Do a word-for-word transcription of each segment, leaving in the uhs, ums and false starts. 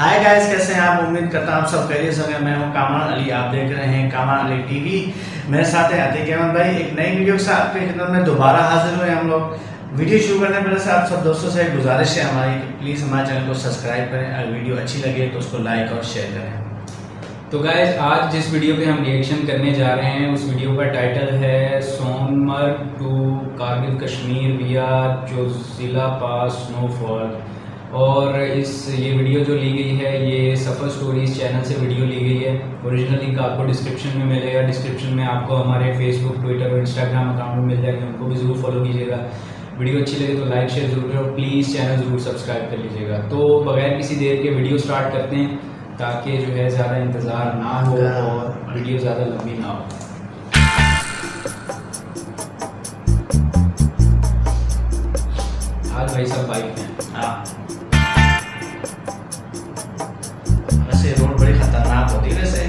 Hi guys, कैसे हैं आप? उम्मीद करता हूं आप सब खैरियत से होंगे। मैं हूं कामरान अली, आप देख रहे हैं कामरान अली टीवी। मेरे साथ है अतीक अहमद भाई। एक नई वीडियो के साथ आपके खिदमत में दोबारा हाजिर हुए हम लोग। वीडियो शुरू करने पहले से आप सब दोस्तों से गुजारिश है हमारी कि प्लीज़ हमारे चैनल को सब्सक्राइब करें। अगर वीडियो अच्छी लगे तो उसको लाइक और शेयर करें। तो गाइस, आज जिस वीडियो पे हम रिएक्शन करने जा रहे हैं उस वीडियो का टाइटल है सोनमर्ग टू कारगिल कश्मीर विया जोजिला पास स्नोफॉल। और इस ये वीडियो जो ली गई है ये सफ़र स्टोरीज चैनल से वीडियो ली गई है। ओरिजिनल लिंक आपको डिस्क्रिप्शन में मिलेगा। डिस्क्रिप्शन में आपको हमारे फेसबुक, ट्विटर और इंस्टाग्राम अकाउंट मिल जाएंगे, उनको भी ज़रूर फॉलो कीजिएगा। वीडियो अच्छी लगे तो लाइक शेयर जरूर करो, प्लीज़ चैनल ज़रूर सब्सक्राइब कर लीजिएगा। तो बगैर किसी देर के वीडियो स्टार्ट करते हैं ताकि जो है ज़्यादा इंतज़ार ना हो और वीडियो ज़्यादा लंबी ना हो। आज भाई सब बाइक में। हाँ, वैसे रोड बड़ी खतरनाक होती है वैसे।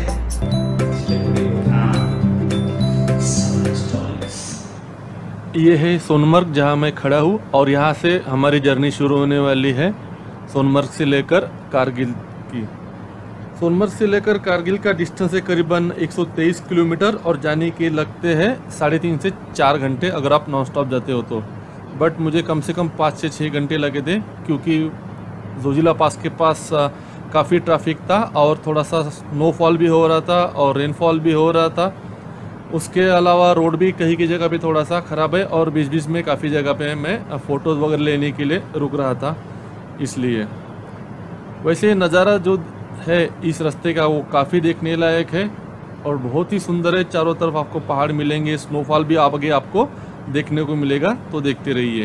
ये है सोनमर्ग जहाँ मैं खड़ा हूँ और यहाँ से हमारी जर्नी शुरू होने वाली है सोनमर्ग से लेकर कारगिल की। सोनमर्ग से लेकर कारगिल का डिस्टेंस है करीबन एक सौ तेईस किलोमीटर और जाने के लगते हैं साढ़े तीन से चार घंटे अगर आप नॉन स्टॉप जाते हो तो। बट मुझे कम से कम पाँच से छः घंटे लगे थे क्योंकि जोजिला पास के पास काफ़ी ट्रैफिक था और थोड़ा सा स्नोफॉल भी हो रहा था और रेनफॉल भी हो रहा था। उसके अलावा रोड भी कहीं की जगह पे थोड़ा सा ख़राब है और बीच बीच में काफ़ी जगह पे मैं फ़ोटोज़ वगैरह लेने के लिए रुक रहा था, इसलिए। वैसे नज़ारा जो है इस रास्ते का वो काफ़ी देखने लायक है और बहुत ही सुंदर है। चारों तरफ आपको पहाड़ मिलेंगे, स्नोफॉल भी आगे आपको देखने को मिलेगा, तो देखते रहिए।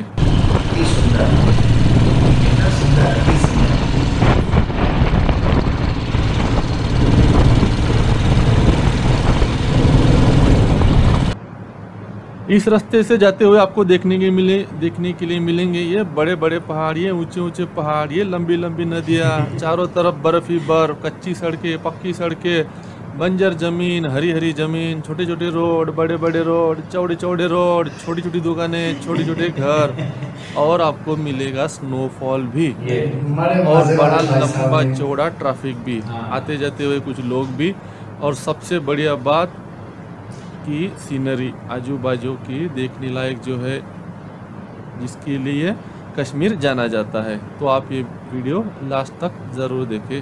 इस रास्ते से जाते हुए आपको देखने के मिले देखने के लिए मिलेंगे ये बड़े बड़े पहाड़, ये ऊंचे ऊंचे पहाड़, ये लंबी लंबी नदियाँ, चारों तरफ बर्फ ही बर्फ, कच्ची सड़कें, पक्की सड़कें, बंजर जमीन, हरी हरी जमीन, छोटे छोटे रोड, बड़े बड़े रोड, चौड़े चौड़े रोड, छोटी छोटी दुकानें, छोटे छोटे घर और आपको मिलेगा स्नोफॉल भी और बड़ा लंबा चौड़ा ट्रैफिक भी, आते जाते हुए कुछ लोग भी। और सबसे बढ़िया बात की सीनरी आजू बाजू की देखने लायक जो है, जिसके लिए कश्मीर जाना जाता है। तो आप ये वीडियो लास्ट तक ज़रूर देखें।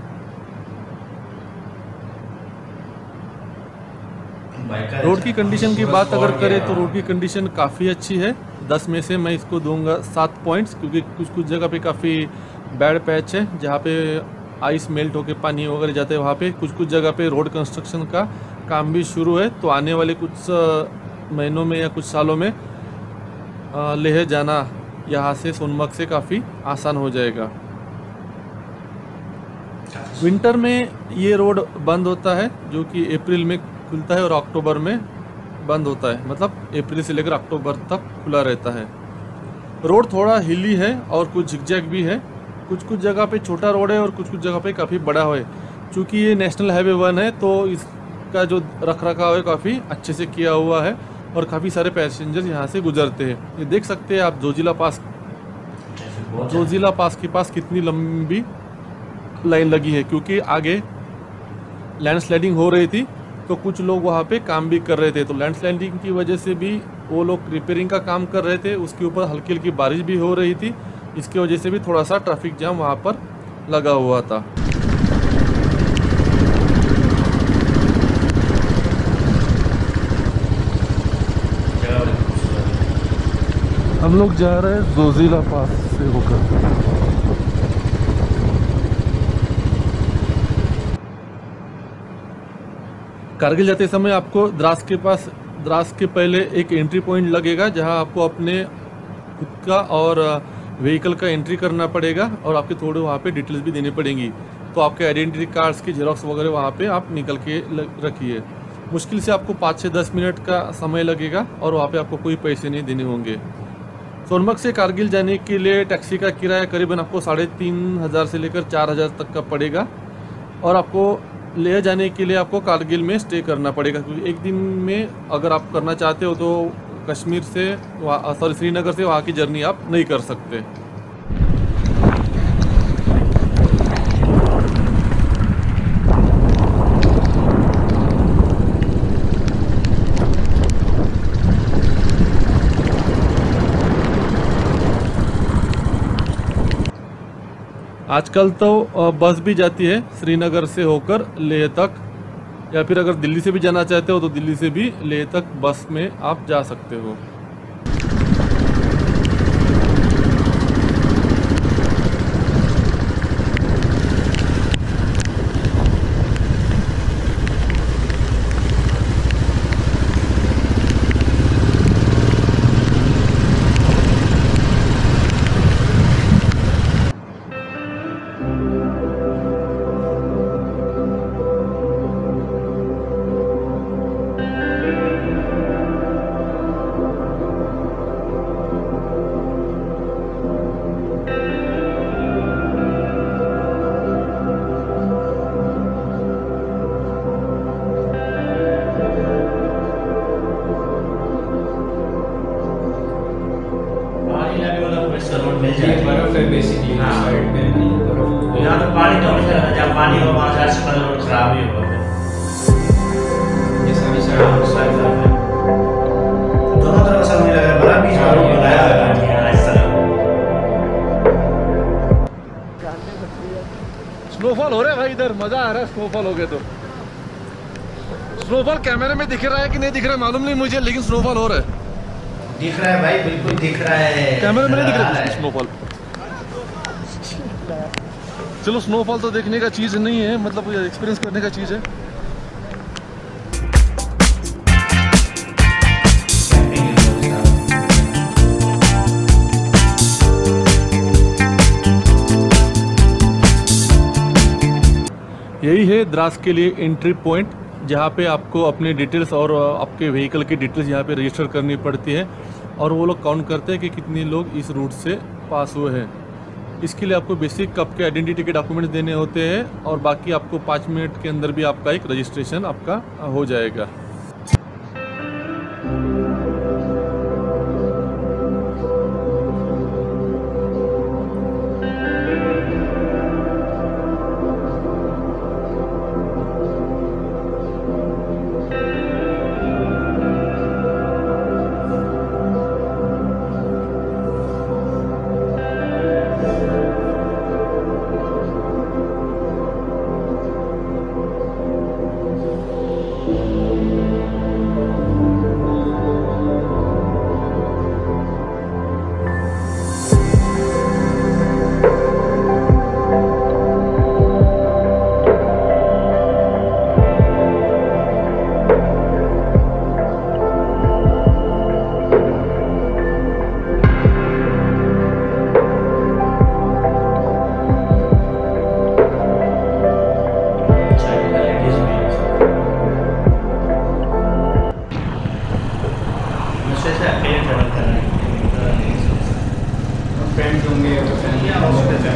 रोड की कंडीशन की बात अगर करें तो रोड की कंडीशन काफ़ी अच्छी है। दस में से मैं इसको दूंगा सात पॉइंट्स, क्योंकि कुछ कुछ जगह पे काफ़ी बैड पैच है जहाँ पे आइस मेल्ट होकर पानी वगैरह जाते हैं, वहाँ पे कुछ कुछ जगह पे रोड कंस्ट्रक्शन का काम भी शुरू है। तो आने वाले कुछ महीनों में या कुछ सालों में लेह जाना यहाँ से सोनमर्ग से काफ़ी आसान हो जाएगा। विंटर में ये रोड बंद होता है, जो कि अप्रैल में खुलता है और अक्टूबर में बंद होता है, मतलब अप्रैल से लेकर अक्टूबर तक खुला रहता है। रोड थोड़ा हिली है और कुछ झिकझैक भी है। कुछ कुछ जगह पे छोटा रोड है और कुछ कुछ जगह पे काफ़ी बड़ा है। चूँकि ये नेशनल हाईवे वन है तो इसका जो रख रखाव है काफ़ी अच्छे से किया हुआ है और काफ़ी सारे पैसेंजर यहाँ से गुजरते हैं। ये देख सकते हैं आप जोजिला पास जोजिला पास के पास कितनी लंबी लाइन लगी है, क्योंकि आगे लैंडस्लाइडिंग हो रही थी तो कुछ लोग वहाँ पे काम भी कर रहे थे। तो लैंडस्लाइडिंग की वजह से भी वो लोग रिपेयरिंग का काम कर रहे थे, उसके ऊपर हल्की हल्की बारिश भी हो रही थी, इसकी वजह से भी थोड़ा सा ट्रैफिक जाम वहाँ पर लगा हुआ था। हम लोग जा रहे हैं जोजिला पास से होकर। कारगिल जाते समय आपको द्रास के पास द्रास के पहले एक एंट्री पॉइंट लगेगा जहां आपको अपने खुद का और व्हीकल का एंट्री करना पड़ेगा और आपके थोड़े वहाँ पे डिटेल्स भी देनी पड़ेंगी। तो आपके आइडेंटिटी कार्ड्स की जेरॉक्स वगैरह वहाँ पे आप निकल के रखिए। मुश्किल से आपको पाँच से दस मिनट का समय लगेगा और वहाँ पे आपको कोई पैसे नहीं देने होंगे। सोनमर्ग से कारगिल जाने के लिए टैक्सी का किराया करीबन आपको साढ़े तीन हज़ार से लेकर चार हज़ार तक का पड़ेगा और आपको ले जाने के लिए आपको कारगिल में स्टे करना पड़ेगा, क्योंकि एक दिन में अगर आप करना चाहते हो तो कश्मीर से सॉरी श्रीनगर से वहाँ की जर्नी आप नहीं कर सकते। आजकल तो अ, बस भी जाती है श्रीनगर से होकर लेह तक, या फिर अगर दिल्ली से भी जाना चाहते हो तो दिल्ली से भी लेह तक बस में आप जा सकते हो। पहाड़ी इलाके वाला कोई सा रोड मिल ये जाए। बर्फ है बेसिकली हाँ। साइड पे नहीं बर्फ। यहाँ तो पानी तो हमेशा रहता है, जहाँ पानी हो वहाँ से आसपास रोड खराब ही होगा फिर। ये सारी हाँ, साइड साइड में। दोनों तरफ से मुझे लग रहा है बड़ा बीच का रोड बनाया हुआ है यहाँ इस तरह। स्नोफॉल हो रहा है भाई, इधर मजा आ रहा है स्नोफॉल हो गए तो। स्नोफॉल कैमरे में दिख रहा है कि नहीं दिख रहा है मालूम नहीं मुझे, लेकिन स्नोफॉल हो रहा है। दिख रहा है भाई, बिल्कुल दिख रहा है। कैमरे में नहीं दिख रहा है। है स्नोफॉल। चलो स्नोफॉल तो देखने का चीज नहीं है, मतलब एक्सपीरियंस करने का चीज है। यही है द्रास के लिए एंट्री पॉइंट, जहाँ पे आपको अपनी डिटेल्स और आपके व्हीकल की डिटेल्स यहाँ पे रजिस्टर करनी पड़ती है, और वो लोग काउंट करते हैं कि कितने लोग इस रूट से पास हुए हैं। इसके लिए आपको बेसिक आपके आइडेंटिटी के डॉक्यूमेंट्स देने होते हैं, और बाकी आपको पाँच मिनट के अंदर भी आपका एक रजिस्ट्रेशन आपका हो जाएगा। फ्रेंड्स होंगे तो फैमिली होंगे।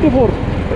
फिफ्टी फोर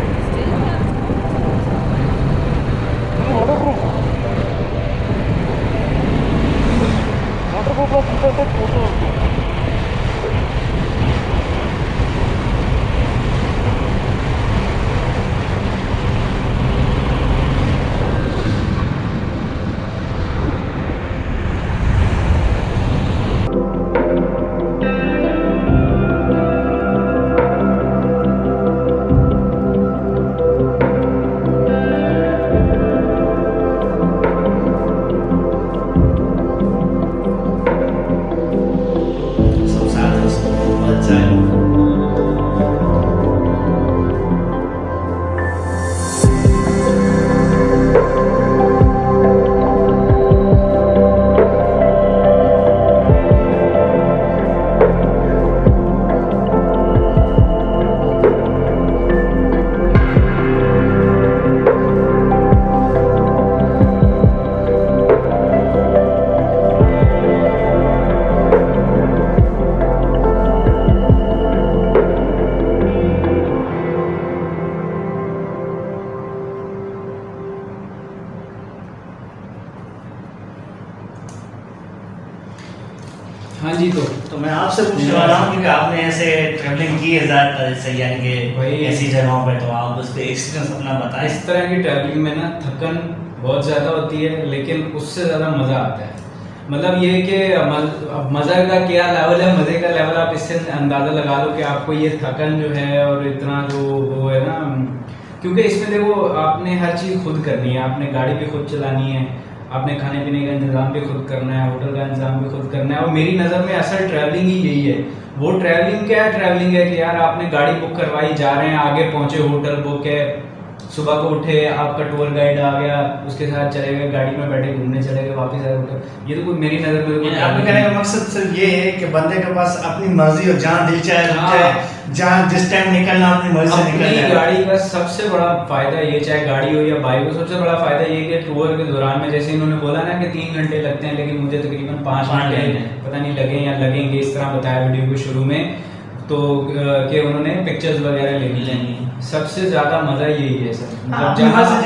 हाँ जी। तो तो मैं आपसे पूछने वाला हूँ क्योंकि आपने ऐसे ट्रैवलिंग की है ज़्यादातर ऐसे यानी कि ऐसी जगहों पे, तो आप उस पर एक्सपीरियंस अपना बताएं। इस तरह की ट्रैवलिंग में ना थकन बहुत ज़्यादा होती है, लेकिन उससे ज़्यादा मज़ा आता है। मतलब ये कि अब मज़ा का क्या लेवल है, मज़े का लेवल आप इससे अंदाज़ा लगा लो कि आपको ये थकन जो है और इतना जो वो है ना, क्योंकि इसमें देखो आपने हर चीज़ खुद करनी है, आपने गाड़ी भी खुद चलानी है, आपने खाने पीने का इंतजाम भी खुद करना है, होटल का इंतजाम भी खुद करना है। और मेरी नज़र में असल ट्रैवलिंग ही यही है। वो ट्रैवलिंग क्या है, ट्रैवलिंग है कि यार आपने गाड़ी बुक करवाई, जा रहे हैं, आगे पहुंचे, होटल बुक है, सुबह को उठे, आपका टूर गाइड आ गया, उसके साथ चले गए, गाड़ी में बैठे घूमने चले गए, वापस आए होटल। ये तो कोई मेरी नज़र में आपके कहने का मकसद सिर्फ ये है कि बंदे के पास अपनी मर्जी और जहाँ दिल चाहे रुक जाए, जहाँ जिस टाइम निकलना अपनी मर्जी से निकल जाए। गाड़ी का सबसे बड़ा फायदा ये, चाहे गाड़ी हो या बाइक हो, सबसे बड़ा फायदा ये कि टूर के दौरान में, जैसे इन्होंने बोला ना कि तीन घंटे लगते हैं, लेकिन मुझे तकरीबन पाँच घंटे पता नहीं लगे या लगेंगे, इस तरह बताया वीडियो के शुरू में। तो कि उन्होंने पिक्चर्स वगैरह लेनी चाहिए। सबसे ज्यादा मजा यही है सर, मतलब जहाँ से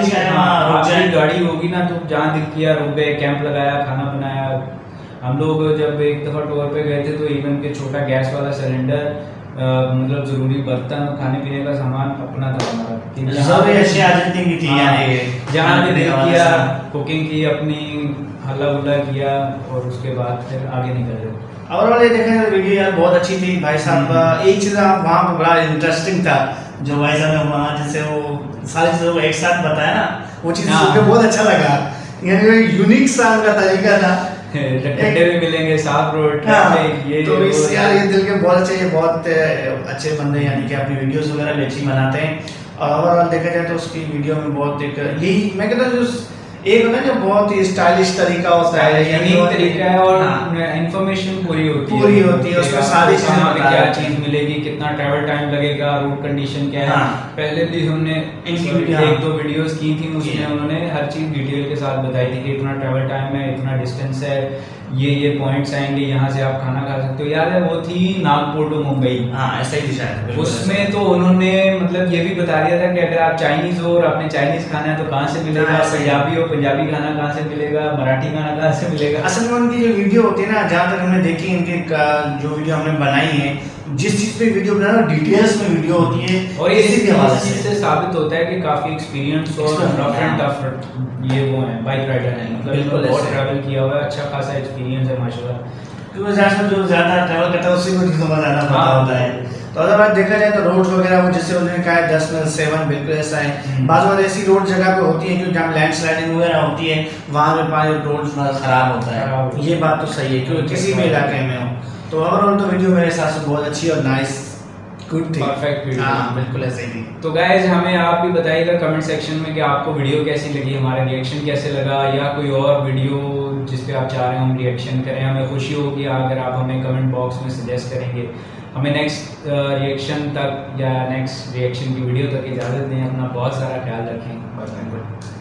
जहाँ आपकी गाड़ी होगी ना, तो जहाँ दिल किया रुक गए, कैंप लगाया, खाना बनाया। हम लोग जब एक दफा टूर पे गए थे तो इवन के छोटा गैस वाला सिलेंडर, मतलब जरूरी बर्तन, खाने पीने का सामान अपना था हमारा, जहाँ भी दिल किया कुकिंग की, अपनी हल्ला गुल्ला किया और उसके बाद फिर आगे निकल गए। ओवरऑल ये देखा जाए वीडियो यार बहुत अच्छी थी भाई साहब। एक चीज़ आप वहाँ पे बड़ा इंटरेस्टिंग था जो भाई साहब ने वहाँ जैसे वो सारी चीज़ों को एक साथ बताया ना, वो चीज़ सुन के बहुत अच्छा लगा। यानी यूनिक सा उनका तरीका था। ठंडे भी मिलेंगे, साफ रोड, ये तो इस यार ये दिल के बहुत अच्छे, ये बहुत अच्छे बंदे यानी कि अपनी वीडियोस वगैरह भी अच्छी बनाते हैं। और ओवरऑल देखा जाए तो उसकी वीडियो में बहुत एक यही मैं कहता हूँ एक होता है जो बहुत ही स्टाइलिश तरीका होता है, यूनिक तरीका है और इंफॉर्मेशन पूरी होती है पूरी होती है उसमें सारी चीजें, क्या चीज मिलेगी, कितना ट्रैवल टाइम लगेगा, रूट कंडीशन क्या है। पहले भी हमने एक दो वीडियोस की थी, उसमें उन्होंने हर चीज डिटेल के साथ बताई थी कि इतना ट्रैवल टाइम है, इतना डिस्टेंस है, ये ये पॉइंट्स आएंगे, यहाँ से आप खाना खा सकते हो। याद है वो थी नागपुर टू मुंबई, हाँ ऐसा ही शायद। उसमें तो उन्होंने मतलब ये भी बता दिया था कि अगर आप चाइनीज हो और आपने चाइनीज खाना है तो कहाँ से मिलेगा, पंजाबी हो पंजाबी खाना कहाँ से मिलेगा, मराठी खाना कहाँ से मिलेगा। असल में उनकी जो वीडियो होती है ना, जहाँ तक हमने देखी इनकी जो वीडियो हमने बनाई है, जिस चीज पे वीडियो बना रहा डिटेल्स में वीडियो होती है, और ये इस चीज से साबित होता है कि काफी एक्सपीरियंस और रफ एंड टफ ये वो है, बाइक राइडर है, मतलब बहुत ट्रैवल किया हुआ है, अच्छा खासा एक्सपीरियंस है माशाल्लाह। क्योंकि जहाँ जो ज्यादा ट्रैवल करता है उसी को चीजों का ज्यादा पता होता है। तो अगर बात देखा जाए तो रोड्स वगैरह वो जैसे उन्होंने कहा है दस में सेवन बिल्कुल ऐसा है। बाज़ बार ऐसी रोड जगह पे होती है क्योंकि जहाँ लैंड स्लाइडिंग वगैरह होती है वहाँ पे पानी रोड खराब होता है, ये बात तो सही है क्योंकि किसी भी इलाके में हो। तो ओवरऑल तो वीडियो मेरे हिसाब से बहुत अच्छी और नाइस गुड थी, परफेक्ट वीडियो, हाँ बिल्कुल ऐसे ही। तो गाइज हमें आप भी बताइएगा कमेंट सेक्शन में कि आपको वीडियो कैसी लगी, हमारा रिएक्शन कैसे लगा, या कोई और वीडियो जिस पे आप चाह रहे हैं हम रिएक्शन करें। हमें खुशी होगी अगर आप हमें कमेंट बॉक्स में सजेस्ट करेंगे। हमें नेक्स्ट रिएक्शन तक या नेक्स्ट रिएक्शन की वीडियो तक इजाज़त दें। अपना बहुत सारा ख्याल रखें।